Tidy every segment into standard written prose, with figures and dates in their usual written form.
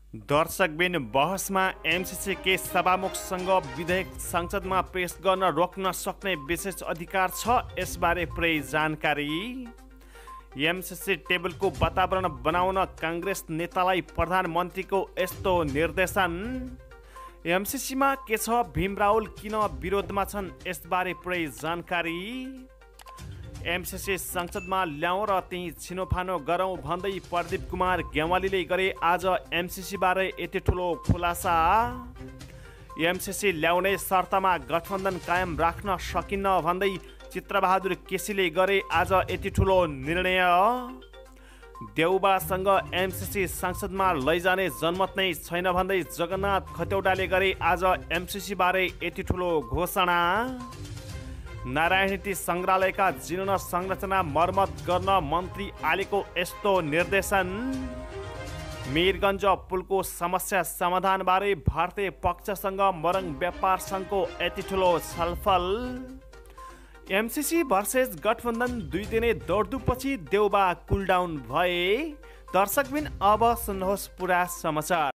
दर्शकबिन बहसमा एमसीसी के सभामुखसँग विधेयक संसदमा पेश गर्न रोक्न सक्ने विशेष अधिकार छ। यसबारे पुरै जानकारी। एमसीसी टेबलको वातावरण बनाउन काङ्ग्रेस नेतालाई प्रधानमन्त्रीको यस्तो निर्देशन। एमसीसीमा के छ, भीम रावल किन विरोधमा छन्, यसबारे पुरै जानकारी। एमसीसी संसदमा ल्याउँ र त्यही छिनोफानो गरौँ भन्दै प्रदीप कुमार ग्यावालीले गरे आज एमसीसी बारे यति ठुलो खुलासा। एमसीसी ल्याउने शर्तमा गठबन्धन कायम राख्न सकिन्न भन्दै चित्रबहादुर केसीले गरे आज यति ठुलो निर्णय। देउबासँग एमसीसी संसदमा लैजाने जनमत नै छैन भन्दै जगन्नाथ खतेौडाले गरे आज एमसीसी बारे यति ठुलो घोषणा। नारायणहिटी सङ्ग्रहालयका जीर्ण संरचना मर्मत गर्न मन्त्री आलेको यस्तो निर्देशन। मीरगञ्ज पुलको समस्या समाधानबारे भारतीय पक्षसँग मोरङ व्यापार सङ्घको यति ठुलो छलफल। एमसीसी भर्सेस गठबन्धन 2 दिने दौडधुपपछि देउबा कुलडाउन भए। दर्शकबिन अब सुन्नुहोस् पुरा समाचार।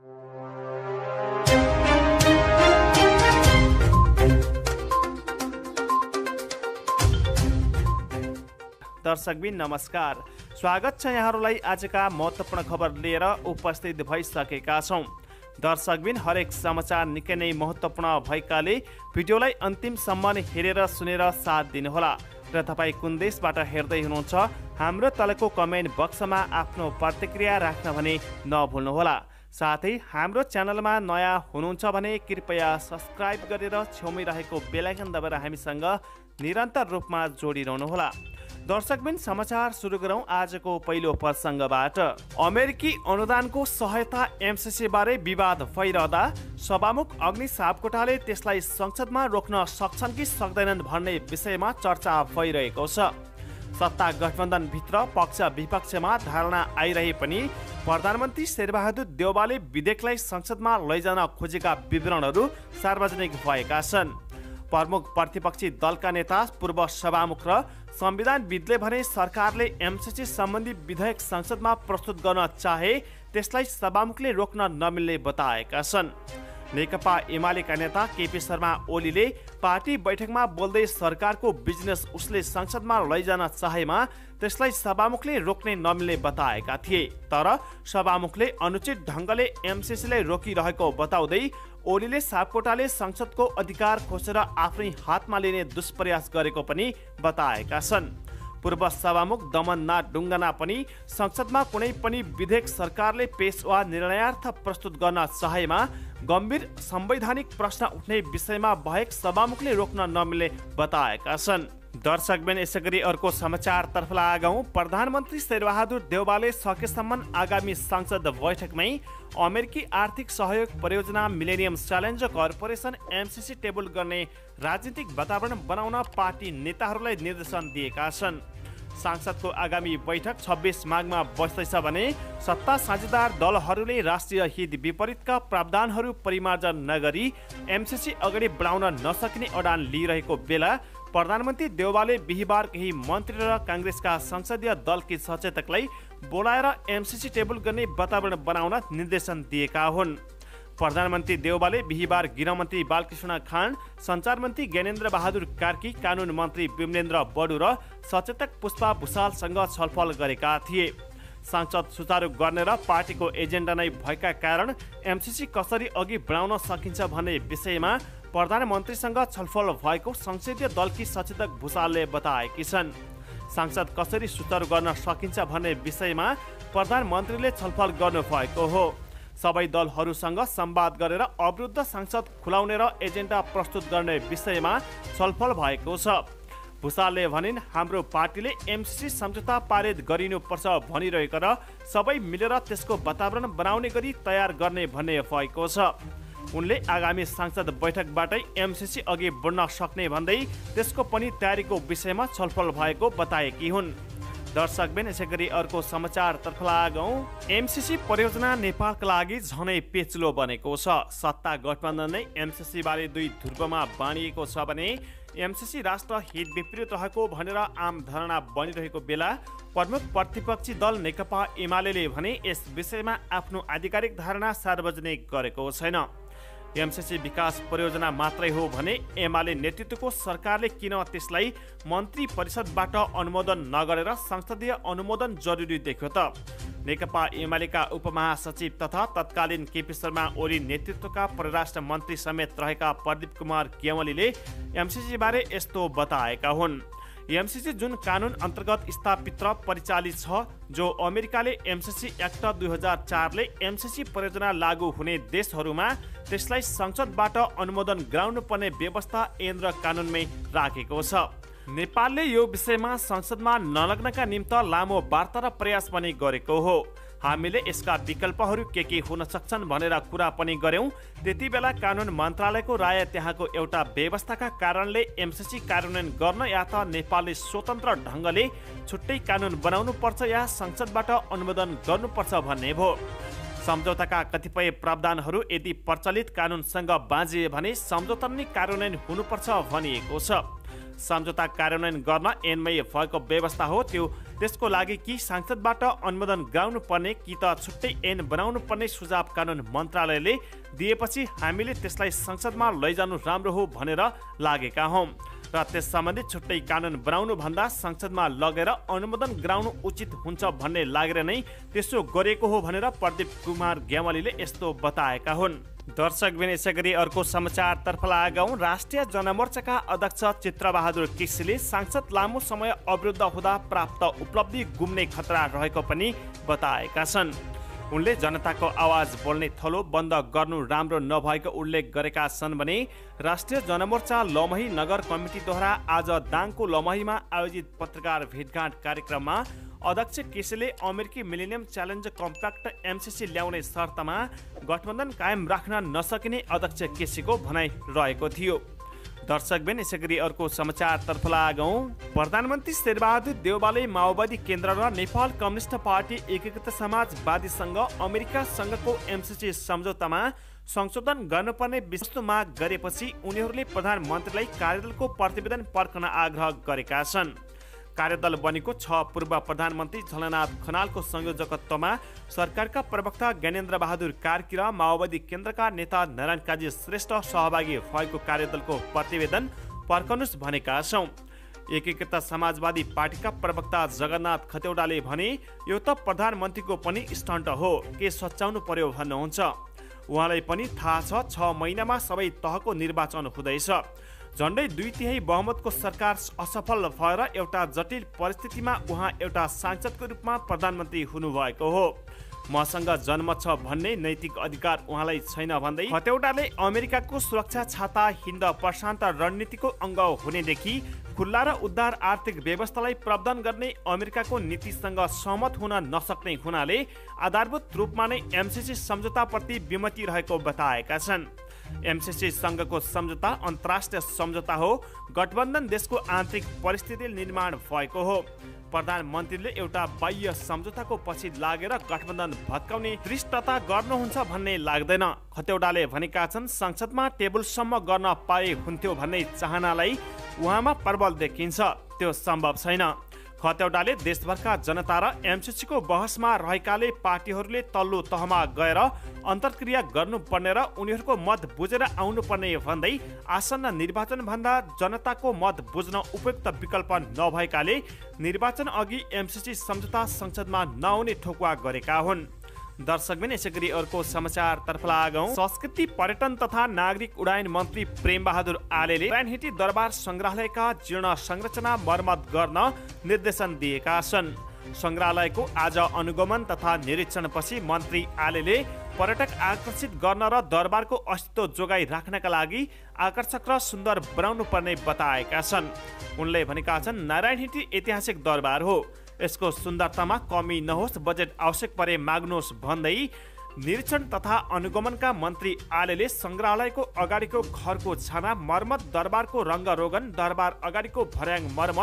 दर्शकबिन नमस्कार, स्वागत छ यहाँहरूलाई आजका महत्त्वपूर्ण खबर लिएर उपस्थित भइसकेका छौँ। दर्शकबिन हरेक समाचार निकै नै महत्त्वपूर्ण भएकाले भिडियोलाई अन्तिमसम्म हेरेर सुनेर साथ दिनुहोला र तपाईँ कुन देशबाट हेर्दै हुनुहुन्छ हाम्रो तलको कमेन्ट बक्समा आफ्नो प्रतिक्रिया राख्न भने नभुल्नुहोला। साथै हाम्रो च्यानलमा नयाँ हुनुहुन्छ भने कृपया सब्सक्राइब गरेर छेउमै रहेको बेल आइकन दबाएर हामीसँग निरन्तर रूपमा जोडिरहनुहोला। दर्शकबिन समाचार सुरु गरौँ आजको पहिलो प्रसङ्गबाट। अमेरिकी अनुदानको सहायता एमसीसी बारे विवाद भइरहँदा सभामुख अग्नि सापकोटाले त्यसलाई संसदमा रोक्न सक्छन् कि सक्दैनन् भन्ने विषयमा चर्चा भइरहेको छ। सत्ता गठबन्धनभित्र पक्ष विपक्षमा धारणा आइरहे पनि प्रधानमन्त्री शेरबहादुर देउवाले विधेयकलाई संसदमा लैजान खोजेका विवरणहरू सार्वजनिक भएका छन्। प्रमुख प्रतिपक्षी दलका नेता पूर्व सभामुख र संविधानविदले भने सरकारले एमसीसी सम्बन्धी विधेयक संसदमा प्रस्तुत गर्न चाहे त्यसलाई सभामुखले रोक्न नमिल्ने बताएका छन्। नेकपा एमालेका नेता केपी शर्मा ओलीले पार्टी बैठकमा बोल्दै सरकारको बिजनेस उसले संसदमा लैजान चाहेमा त्यसलाई सभामुखले रोक्ने नमिल्ने बताएका थिए। तर सभामुखले अनुचित ढङ्गले एमसीसीलाई रोकिरहेको बताउँदै ओलीले सापकोटाले संसदको अधिकार खोसेर आफ्नै हातमा लिने दुष्प्रयास गरेको पनि बताएका छन्। पूर्व सभामुख दमननाथ डुङ्गाना पनि संसदमा कुनै पनि विधेयक सरकारले पेश वा निर्णयार्थ प्रस्तुत गर्न चाहेमा गम्भीर संवैधानिक प्रश्न उठ्ने विषयमा बाहेक सभामुखले रोक्न नमिल्ने बताएका छन्। दर्शकबिन यसैगरी अर्को समाचारतर्फ लागौँ। प्रधानमन्त्री शेरबहादुर देउवाले सकेसम्म आगामी संसद बैठकमै अमेरिकी आर्थिक सहयोग परियोजना millennium challenge corporation MCC table गर्ने राजनीतिक वातावरण बनाउन पार्टी नेताहरूलाई निर्देशन दिएका छन्। संसदको आगामी बैठक 26 माघमा बस्दैछ भने सत्ता साझेदार दलहरूले राष्ट्रिय हित विपरीतका प्रावधानहरू परिमार्जन नगरी एमसीसी अगाडि बढाउन नसकिने अडान लिइरहेको बेला प्रधानमन्त्री देउवाले बिहिबार केही मन्त्री र काङ्ग्रेसका संसदीय दलकी सचेतकलाई बोलाएर एमसीसी टेबल गर्ने वातावरण बनाउन निर्देशन दिएका हुन्। प्रधानमन्त्री देउवाले बिहिबार गृहमन्त्री बालकृष्ण खाँड, सञ्चार मन्त्री ज्ञानेन्द्र बहादुर कार्की, कानुन मन्त्री विमलेन्द्र बडु र सचेतक पुष्पा भुषालसँग छलफल गरेका थिए। संसद सुचारू गर्ने र पार्टीको एजेन्डा नै भएका कारण एमसीसी कसरी अघि बढाउन सकिन्छ भन्ने विषयमा प्रधानमन्त्रीसँग छलफल भएको संसदीय दलकी सचेतक भुषालले बताएकी छन्। संसद कसरी सुचारू गर्न सकिन्छ भन्ने विषयमा प्रधानमन्त्रीले छलफल गर्नुभएको हो। सबै दलहरूसँग संवाद गरेर अवरुद्ध संसद खुलाउने र एजेन्डा प्रस्तुत गर्ने विषयमा छलफल भएको छ। भुषालले भनिन्, हाम्रो पार्टीले एमसीसी सम्झौता पारित गरिनुपर्छ भनिरहेको र सबै मिलेर त्यसको वातावरण बनाउने गरी तयार गर्ने भन्ने भएको छ। उनले आगामी संसद बैठकबाटै एमसीसी अघि बढ्न सक्ने भन्दै त्यसको पनि तयारीको विषयमा छलफल भएको बताएकी हुन्। दर्शकबिन यसैगरी अर्को समाचारतर्फ लागौँ। एमसीसी परियोजना नेपालका लागि झनै पेचिलो बनेको छ। सत्ता गठबन्धन नै एमसीसी बारे 2 ध्रुवमा बाँडिएको छ भने एमसीसी राष्ट्र हित विपरीत रहेको भनेर आम धारणा बनिरहेको बेला प्रमुख प्रतिपक्षी दल नेकपा एमाले भने यस विषयमा आफ्नो आधिकारिक धारणा सार्वजनिक गरेको छैन। एमसीसी विकास परियोजना मात्रै हो भने एमाले नेतृत्वको सरकारले किन त्यसलाई मन्त्री परिषदबाट अनुमोदन नगरेर संसदीय अनुमोदन जरुरी देख्यो त? नेकपा एमालेका उपमहासचिव तथा तत्कालीन केपी शर्मा ओली नेतृत्वका परराष्ट्र मन्त्री समेत रहेका प्रदीप कुमार ग्यावालीले एमसीसी बारे यस्तो बताएका हुन्। एमसीसी जुन कानुन अन्तर्गत स्थापित र परिचालित छ, जो अमेरिकाले एमसीसी एक्ट 2004 ले एमसीसी परियोजना लागू हुने देशहरूमा त्यसलाई संसदबाट अनुमोदन गराउनुपर्ने व्यवस्था ऐन र कानुनमै राखेको छ। नेपालले यो विषयमा संसदमा नलग्नका निम्ति लामो वार्ता र प्रयास पनि गरेको हो। हामीले यसका विकल्पहरू के हुन सक्छन् भनेर कुरा पनि गर्यौं। त्यति बेला कानुन मन्त्रालयको राय त्यहाँको एउटा व्यवस्थाका कारणले एमसीसी कार्यान्वयन गर्न या त नेपालले स्वतन्त्र ढङ्गले छुट्टै कानुन बनाउनु पर्छ या संसदबाट अनुमोदन गर्नुपर्छ भन्ने भयो। सम्झौताका कतिपय प्रावधानहरू यदि प्रचलित कानुनसँग बाँझिए भने सम्झौता नै कार्यान्वयन हुनुपर्छ भनिएको छ। सम्झौता कार्यान्वयन गर्न ऐनमै भएको व्यवस्था हो त्यो। त्यसको लागि कि संसदबाट अनुमोदन गराउनु पर्ने कि त छुट्टै ऐन बनाउनु पर्ने सुझाव कानुन मन्त्रालयले दिएपछि हामीले त्यसलाई संसदमा लैजानु राम्रो हो भनेर लागेका हौं र त्यस सम्बन्धी छुट्टै कानुन बनाउनु भन्दा संसदमा लगेर अनुमोदन गराउनु उचित हुन्छ भन्ने लागेर नै त्यसो गरेको हो भनेर प्रदीप कुमार ग्यावालीले यस्तो बताएका हुन्। दर्शकबिन यसैगरी अर्को समाचारतर्फ लागौं। राष्ट्रिय जनमोर्चाका अध्यक्ष चित्रबहादुर केसीले सांसद लामो समय अवरुद्ध हुँदा प्राप्त उपलब्धि गुम्ने खतरा रहेको पनि बताएका छन्। उनले जनताको आवाज बोल्ने थलो बन्द गर्नु राम्रो नभएको उल्लेख गरेका छन् भने राष्ट्रिय जनमोर्चा लमही नगर कमिटीद्वारा आज दाङको लमहीमा आयोजित पत्रकार भेटघाट कार्यक्रममा अध्यक्ष केसीले अमेरिकी मिलेनियम च्यालेन्ज कम्प्याक्ट एमसीसी ल्याउने शर्तमा गठबन्धन कायम राख्न नसकिने अध्यक्ष केसीको भनाइ रहेको थियो। दर्शकबिन यसैगरी अर्को समाचारतर्फ लागौं। प्रधानमन्त्री शेरबहादुर देउवाले माओवादी केन्द्र र नेपाल कम्युनिस्ट पार्टी एकीकृत समाजवादीसँग अमेरिकासँगको एमसीसी सम्झौतामा संशोधन गर्नुपर्ने विस्तृत माग गरेपछि उनीहरूले प्रधानमन्त्रीलाई कार्यदलको प्रतिवेदन पर्खन आग्रह गरेका छन्। कार्यदल बनेको छ। पूर्व प्रधानमन्त्री झलनाथ खनालको संयोजकत्वमा सरकारका प्रवक्ता ज्ञानेन्द्र बहादुर कार्की र माओवादी केन्द्रका नेता नारायण काजी श्रेष्ठ सहभागी भएको कार्यदलको प्रतिवेदन पर्खनुस् भनेका छौं। एकीकृत समाजवादी पार्टीका प्रवक्ता जगन्नाथ खतेौडाले भने यो त प्रधानमन्त्रीको पनि स्टन्ट हो, के सच्याउनु पर्यो भन्नुहुन्छ। उहाँलाई पनि थाहा छ 6 महिनामा सबै तहको निर्वाचन हुँदैछ। झण्डै 2/3 बहुमतको सरकार असफल भएर एउटा जटिल परिस्थितिमा उहाँ एउटा सांसदको रूपमा प्रधानमन्त्री हुनुभएको हो। मसँग जन्म छ भन्ने नैतिक अधिकार उहाँलाई छैन भन्दै खतेौडाले अमेरिकाको सुरक्षा छाता हिन्द प्रशान्त रणनीतिको अङ्ग हुनेदेखि खुल्ला र उदार आर्थिक व्यवस्थालाई प्रवर्धन गर्ने अमेरिकाको नीतिसँग सहमत हुन नसक्ने हुनाले आधारभूत रूपमा नै एमसीसी सम्झौताप्रति विमति रहेको बताएका छन्। एमसीसी सँगको सम्झौता अन्तर्राष्ट्रिय सम्झौता हो। गठबन्धन देशको आन्तरिक परिस्थिति निर्माण भएको हो। प्रधानमन्त्रीले एउटा बाह्य सम्झौताको पछि लागेर गठबन्धन भत्काउने दृष्टता गर्नुहुन्छ भन्ने लाग्दैन। खतेौडाले भनेका छन् संसदमा टेबलसम्म गर्न पाए हुन्थ्यो भन्ने चाहनालाई उहाँमा प्रबल देखिन्छ। त्यो सम्भव छैन। खतेौडाले देशभरका जनता र एमसीसीको बहसमा रहेकाले पार्टीहरूले तल्लो तहमा गएर अन्तर्क्रिया गर्नुपर्ने र उनीहरूको मत बुझेर आउनुपर्ने भन्दै आसन्न निर्वाचन भन्दा जनताको मत बुझ्न उपयुक्त विकल्प नभएकाले निर्वाचन अघि एमसीसी सम्झौता संसदमा नआउने ठोकुवा गरेका हुन्। दर्शकबिन यसैगरी अर्को समाचारतर्फ लागौं। संस्कृति पर्यटन तथा नागरिक उड्डयन मन्त्री प्रेमबहादुर आलेले नारायणहिटी दरबार संग्रहालयका जीर्ण संरचना मर्मत गर्न निर्देशन दिएका छन्। संग्रहालयको आज अनुगमन तथा निरीक्षणपछि मन्त्री आलेले पर्यटक आकर्षित गर्न र दरबारको अस्तित्व जोगाई राख्नका लागि आकर्षक र सुन्दर बनाउनु पर्ने बताएका छन्। उनले भनेका छन् नारायणहिटी ऐतिहासिक दरबार हो, यसको सुन्दरतामा कमी नहोस्, बजेट आवश्यक परे माग्नुहोस् भन्दै निरीक्षण तथा अनुगमनका मन्त्री आलेले संग्रहालयको अगाडिको घरको छाना मर्मत, दरबारको रङ्गरोगन, दरबार अगाडिको भर्याङ मर्मत,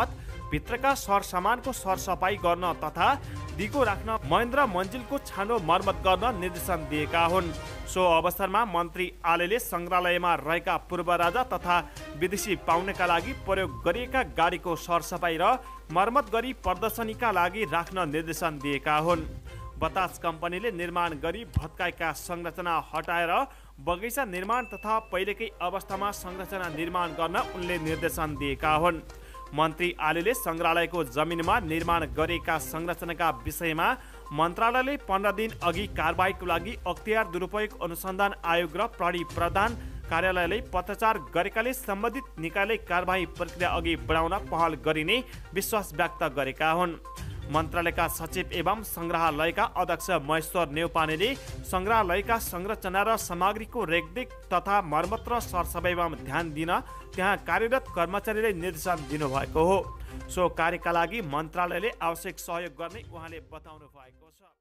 भित्रका सरसामानको सरसफाई गर्न तथा दिगो राख्न महेन्द्र मन्जिलको छानो मर्मत गर्न निर्देशन दिएका हुन्। सो अवसरमा मन्त्री आलेले सङ्ग्रहालयमा रहेका पूर्व राजा तथा विदेशी पाहुनाका लागि प्रयोग गरिएका गाडीको सरसफाई र मर्मत गरी प्रदर्शनीका लागि राख्न निर्देशन दिएका हुन्। बतास कम्पनीले निर्माण गरी भत्काएका संरचना हटाएर बगैँचा निर्माण तथा पहिलेकै अवस्थामा संरचना निर्माण गर्न उनले निर्देशन दिएका हुन्। मन्त्री आलेले सङ्ग्रहालयको जमिनमा निर्माण गरिएका संरचनाका विषयमा मन्त्रालयले 15 दिन अघि कारबाहीको लागि अख्तियार दुरुपयोग अनुसन्धान आयोग र प्रहरी प्रधान कार्यालयले पत्रचार गरेकाले सम्बन्धित निकायले कारबाही प्रक्रिया अघि बढाउन पहल गरिने विश्वास व्यक्त गरेका हुन्। मन्त्रालयका सचिव एवं सङ्ग्रहालयका अध्यक्ष महेश्वर नेउपानेले सङ्ग्रहालयका संरचना र सामग्रीको रेखदेख तथा मर्मत र सरसफाइमा ध्यान दिन त्यहाँ कार्यरत कर्मचारीलाई निर्देशन दिनुभएको हो। सो कार्यका लागि मन्त्रालयले आवश्यक सहयोग गर्ने उहाँले बताउनु भएको छ।